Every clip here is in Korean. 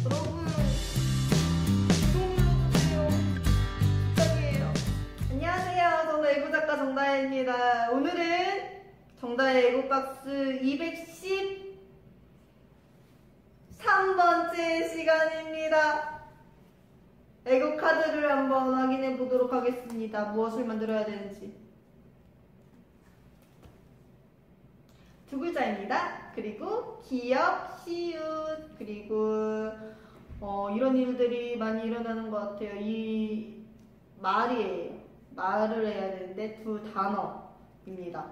여러분 구독 눌러주세요. 부탁이에요. 안녕하세요. 저는 애고작가 정다혜입니다. 오늘은 정다혜 애고박스 213번째 시간입니다. 애고 카드를 한번 확인해 보도록 하겠습니다. 무엇을 만들어야 되는지. 두 글자입니다. 그리고 기역, 시읒, 그리고 이런 일들이 많이 일어나는 것 같아요. 이 말이에요. 말을 해야 되는데 두 단어입니다.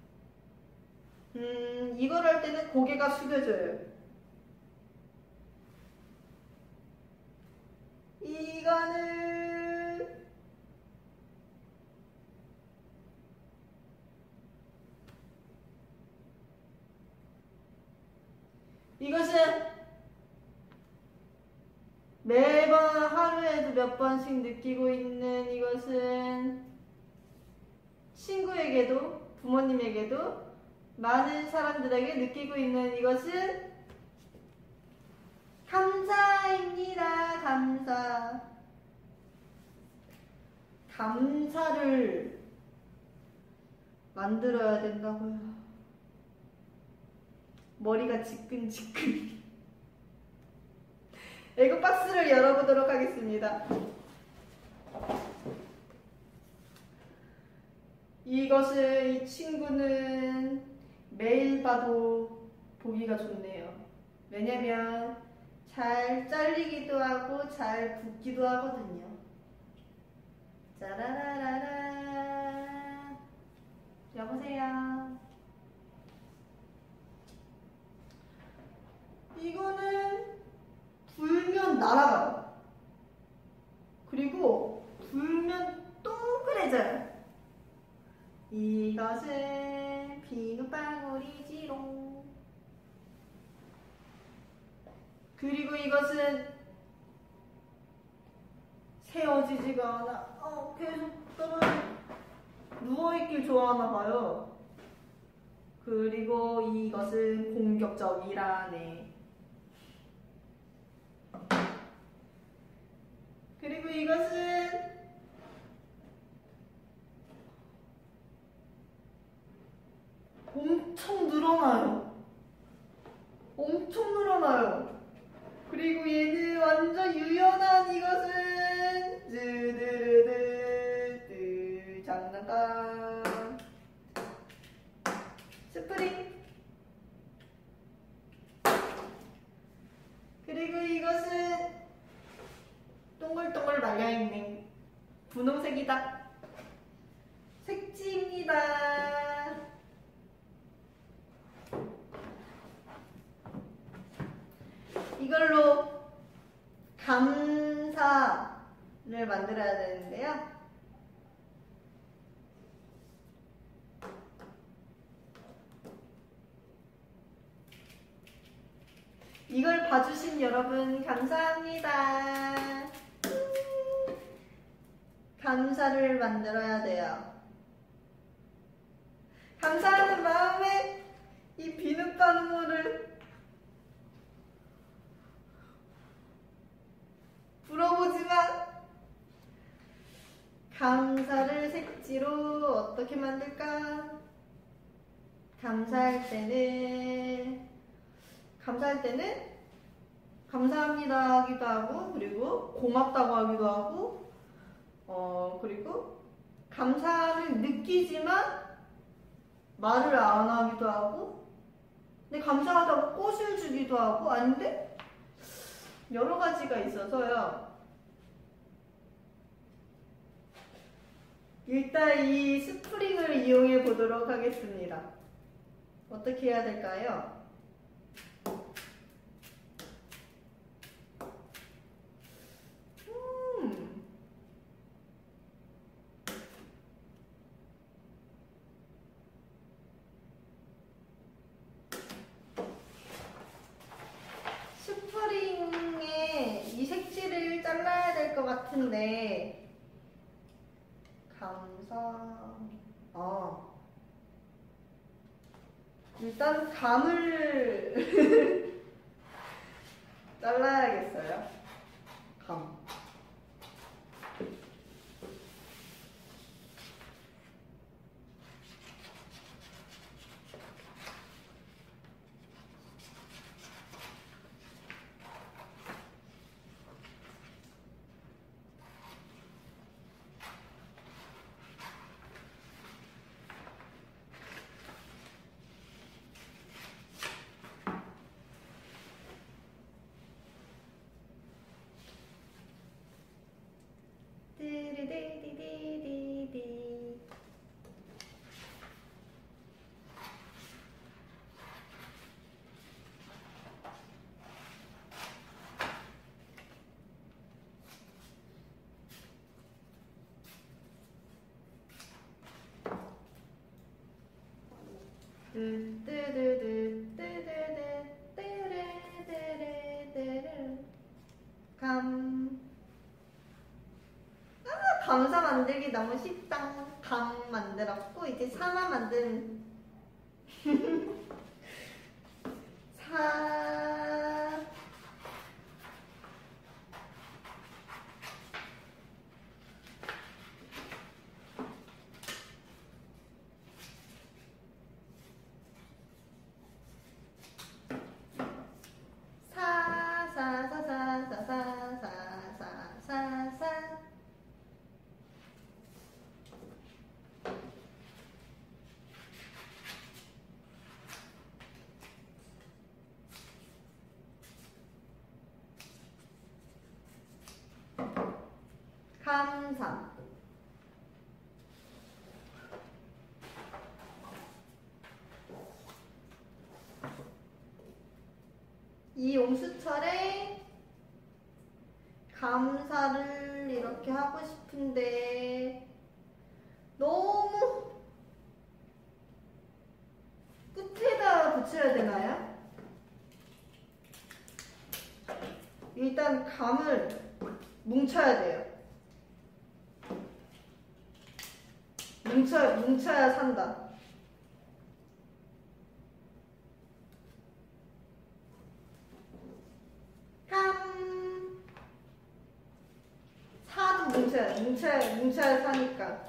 이걸 할 때는 고개가 숙여져요. 이것은 매번 하루에도 몇 번씩 느끼고 있는, 이것은 친구에게도 부모님에게도 많은 사람들에게 느끼고 있는, 이것은 감사입니다. 감사. 감사를 만들어야 된다고요. 머리가 지끈지끈. 애고 박스를 열어보도록 하겠습니다. 이 친구는 매일 봐도 보기가 좋네요. 왜냐면 잘 잘리기도 하고 잘 붓기도 하거든요. 짜라라라라. 여보세요. 이거는 불면 날아가요. 그리고 불면 동그래져요. 이것은 비눗방울이지롱. 그리고 이것은 세워지지가 않아. 계속 누워있길 좋아하나봐요. 그리고 이것은 공격적이라네. 그리고 이것은 엄청 늘어나요. 엄청 늘어나요. 그리고 얘는 완전 유연한, 이것은 드드드드 장난감 스프링. 그리고 이것은 동글동글 말려있는 분홍색이다. 색지입니다. 이걸로 감사를 만들어야 되는데요. 이걸 봐주신 여러분 감사합니다. 감사를 만들어야 돼요. 감사하는 마음에 이 비눗방울을 불어보지만, 감사를 색지로 어떻게 만들까? 감사할 때는 감사합니다 하기도 하고, 그리고 고맙다고 하기도 하고, 그리고 감사를 느끼지만 말을 안 하기도 하고, 근데 감사하다고 꽃을 주기도 하고, 아닌데 여러 가지가 있어서요. 일단 이 스프링을 이용해 보도록 하겠습니다. 어떻게 해야 될까요? 스프링에 이 색지를 잘라야 될 것 같은데, 일단 감을 잘라야겠어요. 감. 띠리디디디디디. 감. 감사 만들기 너무 쉽다. 감 만들었고 이제 사만 만드는 사. 사사사사사사사사사. 감사. 이 용수철에 감사를 이렇게 하고 싶은데 너무 끝에다 붙여야 되나요? 일단 감을 뭉쳐야 돼요. 뭉쳐야 산다. 감. 사도 뭉쳐야 사니까.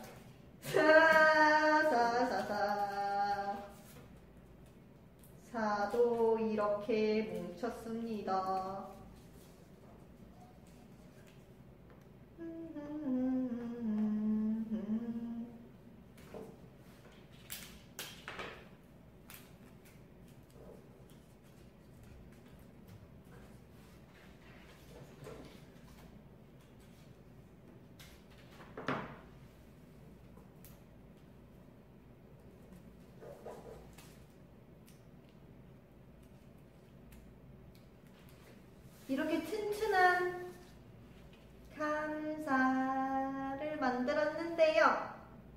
사사사사. 사도 이렇게 뭉쳤습니다. 이렇게 튼튼한 감사를 만들었는데요.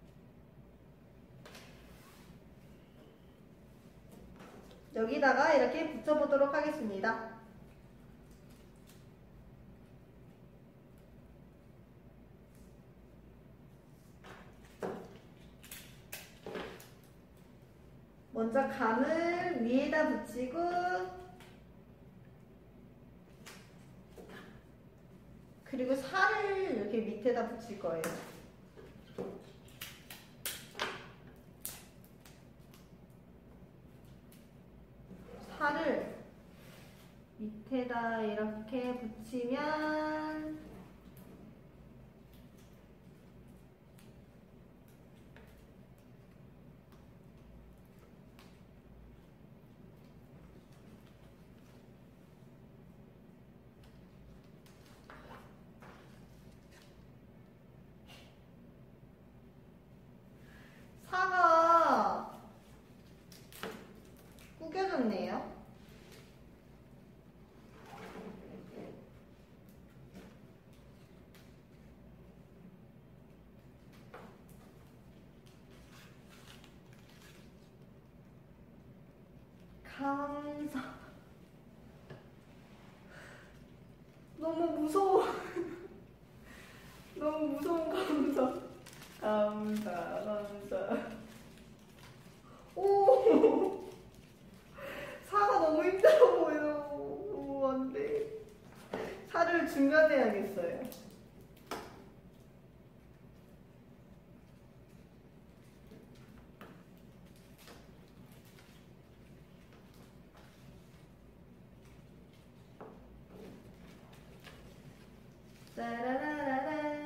여기다가 이렇게 붙여보도록 하겠습니다. 먼저 감을 위에다 붙이고 그리고 살을 이렇게 밑에다 붙일 거예요. 살을 밑에다 이렇게 붙이면 사가 구겨졌네요. 감사. 너무 무서워. 너무 무서운 감사. 감사. 오! 사가 너무 힘들어 보여. 오, 안 돼. 단어를 중간해야겠어요. 짜라라라라.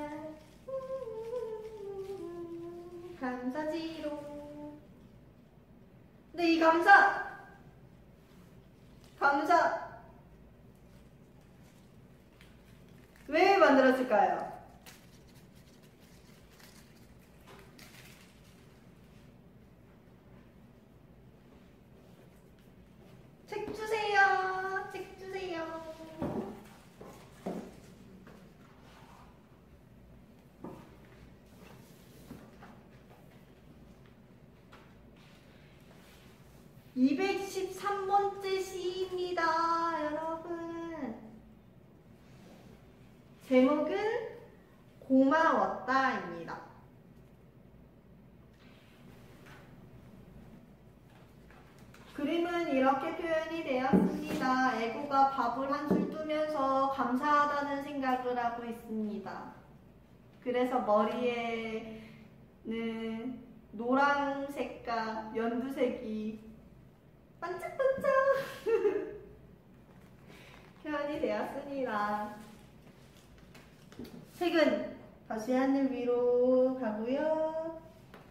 감사지롱. 근데 이 감사 왜 만들었을까요? 책 주세요. 책 주세요. (213번째) 시입니다, 여러분. 제목은 고마웠다입니다. 그림은 이렇게 표현이 되었습니다. 애고가 밥을 한술 뜨면서 감사하다는 생각을 하고 있습니다. 그래서 머리에는 노란색과 연두색이 반짝반짝 표현이 되었습니다. 책은 다시 하늘 위로 가고요.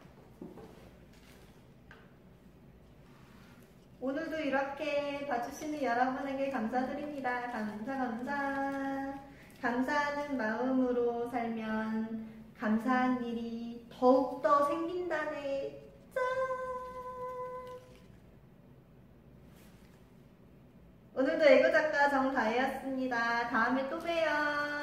오늘도 이렇게 봐주시는 여러분에게 감사드립니다. 감사. 감사하는 마음으로 살면 감사한 일이 더욱더 생긴다네. 짠! 오늘도 애고작가 정다혜였습니다. 다음에 또 봬요.